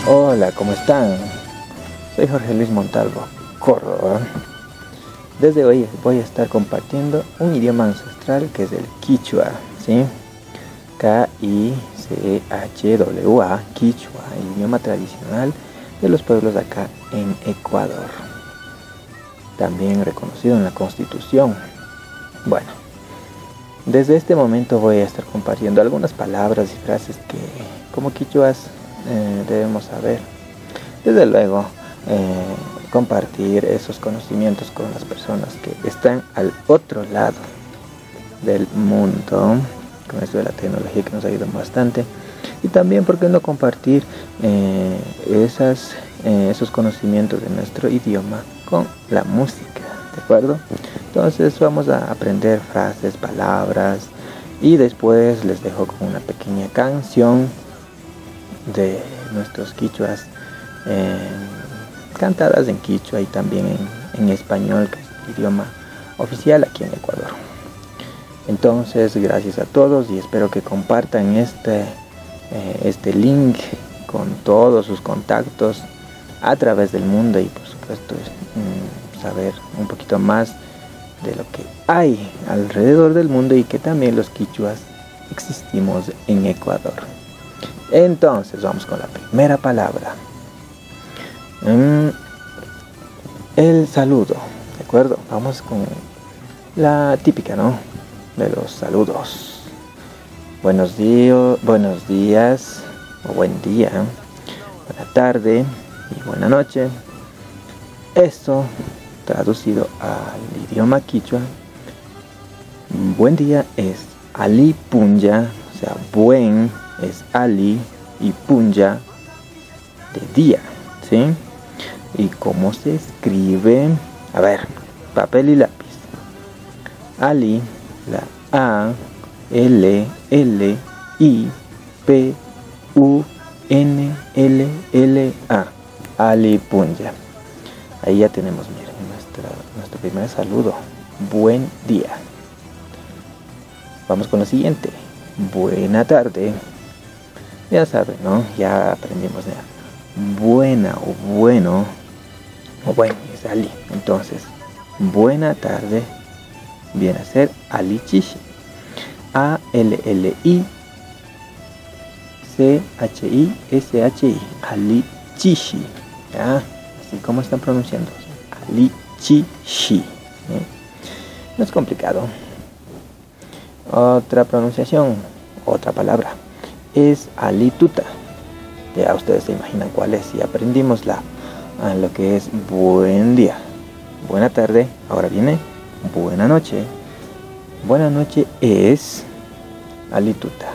Hola, ¿cómo están? Soy Jorge Luis Montalvo, Córdoba. Desde hoy voy a estar compartiendo un idioma ancestral que es el Quichua, ¿sí? K-I-C-H-W-A, Quichua, el idioma tradicional de los pueblos acá en Ecuador. También reconocido en la Constitución. Bueno, desde este momento voy a estar compartiendo algunas palabras y frases que como quichuas debemos saber. Desde luego, compartir esos conocimientos con las personas que están al otro lado del mundo, con esto de la tecnología que nos ayuda bastante. Y también, ¿por qué no compartir esos conocimientos de nuestro idioma con la música? ¿De acuerdo? Entonces vamos a aprender frases, palabras, y después les dejo con una pequeña canción de nuestros quichuas, cantadas en quichua y también en español, que es el idioma oficial aquí en Ecuador. Entonces, gracias a todos y espero que compartan este link con todos sus contactos a través del mundo y por supuesto saber un poquito más de lo que hay alrededor del mundo y que también los quichuas existimos en Ecuador. Entonces vamos con la primera palabra, el saludo, ¿de acuerdo? Vamos con la típica, ¿no?, de los saludos. Buenos días o buen día, buena tarde y buena noche. Esto traducido al idioma quichua, buen día es Ali Punya, o sea, buen es Ali y Punya de día, ¿sí? ¿Y cómo se escribe? A ver, papel y lápiz. Ali, la A, L, L, I, P, U, N, L, L, A. Ali Punya. Ahí ya tenemos, miren, nuestro primer saludo. Buen día. Vamos con lo siguiente. Buena tarde. Ya saben, ¿no? Ya aprendimos ya. Buena o bueno. O bueno, es Ali. Entonces, buena tarde viene a ser Ali Chishi. A-L-L-I C-H-I-S-H-I. Ali Chishi. ¿Ya? Así como están pronunciando. Ali Chishi. No es complicado. Otra pronunciación, otra palabra, es alituta. Ya ustedes se imaginan cuál es. Y aprendimos lo que es buen día, buena tarde. Ahora viene buena noche. Buena noche es alituta.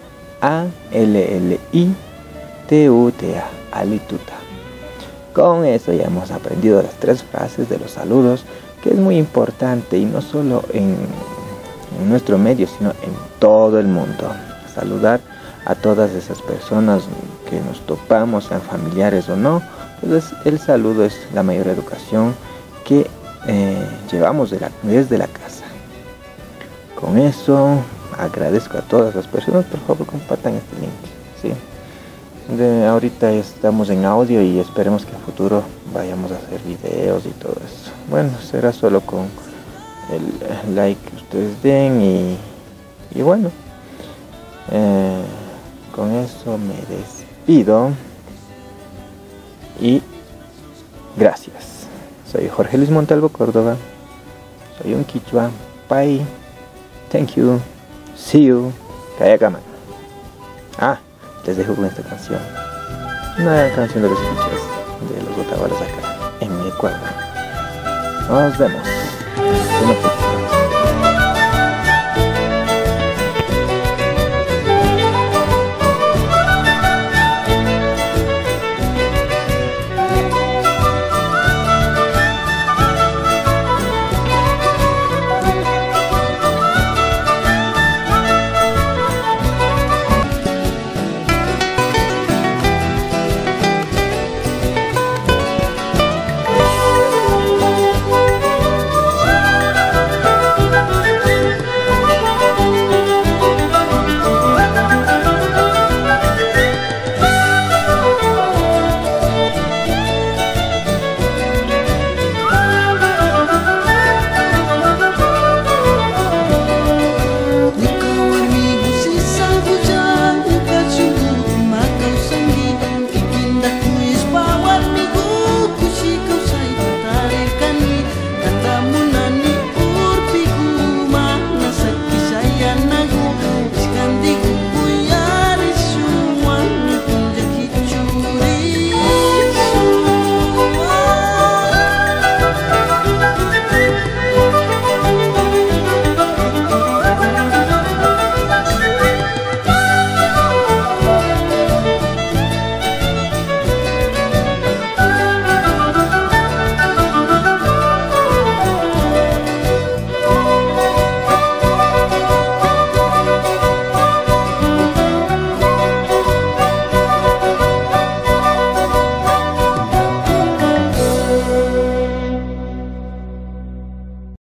A-L-L-I-T-U-T-A, alituta. Con eso ya hemos aprendido las tres frases de los saludos, que es muy importante y no solo en nuestro medio, sino en todo el mundo. Saludar a todas esas personas que nos topamos, sean familiares o no. Entonces el saludo es la mayor educación que llevamos desde la casa. Con eso agradezco a todas las personas. Por favor, compartan este link, ¿sí? Ahorita estamos en audio y esperemos que en futuro vayamos a hacer videos y todo eso. Bueno, será solo con el like que ustedes den y bueno, con eso me despido y gracias. Soy Jorge Luis Montalvo, Córdoba. Soy un quichua. Bye. Thank you. See you. Kayakama. Les dejo con esta canción. Una canción de los quichuas, de los botabalas acá en Ecuador. Nos vemos.